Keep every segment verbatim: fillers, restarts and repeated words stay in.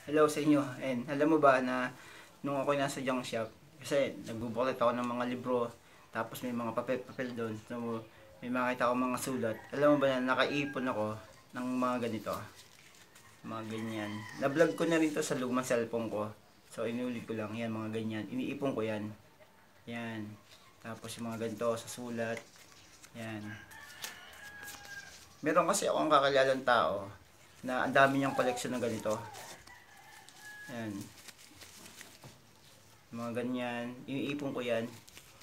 Hello sa inyo. And alam mo ba na nung ako nasa junk shop, kasi nagbubuklat ako ng mga libro, tapos may mga papel-papel doon. So, may makita ako mga sulat. Alam mo ba na nakaipon ako ng mga ganito? Mga ganyan. Na-vlog ko na rin to sa lumang cellphone ko. So, inulit ko lang. Yan, mga ganyan. Iniipon ko yan. Yan. Tapos yung mga ganito sa sulat. Yan. Meron kasi akong kakalalang tao na ang dami niyang koleksyon ng ganito. Yan. Mga ganyan. Iniipon ko yan.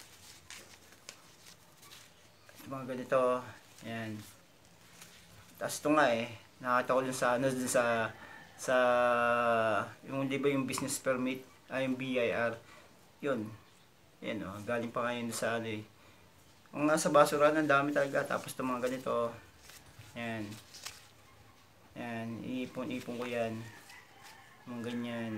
Mga ganito. Yan. Tapos ito nga eh. Nakita ko dun sa, ano, dun sa, sa, yung di ba yung business permit, ay yung B I R. Yun. Yan o. Oh, galing pa ngayon sa ano eh. Kung nasa basura, ang dami talaga. Tapos ito mga ganito. Yan. Yan. Iipon-ipon ko yan. Mga ganyan.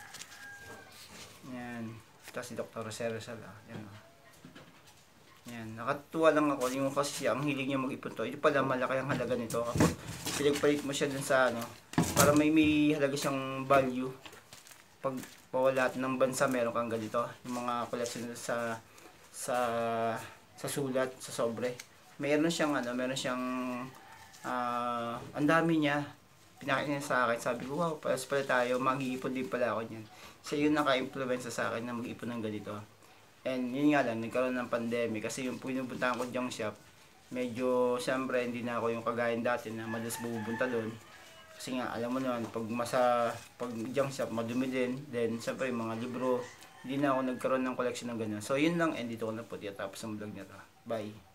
Yan. Tapos si Doctor Rosero Sala. Yan. Yan. Nakatuwa lang ako. Yung kasi siya, ang hilig niya mag-ipon to. Ito pala malaki ang halaga nito. Kapag pinagpalit mo siya dun sa ano, para may may halaga siyang value. Pag pawala ng bansa, meron kang ganito. Yung mga collection sa sa sa sulat, sa sobre. Meron siyang ano, meron siyang uh, ang dami niya. Pinakita niya sa akin, sabi ko, wow, paras pala tayo, mag-iipon din pala ako niyan. So yun naka-influence sa akin na mag-ipon ng ganito. And yun nga lang, nagkaroon ng pandemic kasi yung pinupuntahan ko junk shop, medyo siyempre hindi na ako yung kagayan dati na madalas bubunta doon. Kasi nga, alam mo naman, pag masa, pag junk shop, madumi din, then siyempre yung mga libro, hindi na ako nagkaroon ng collection ng ganyan. So yun lang, and dito ko na po tapos ang vlog nito. Bye!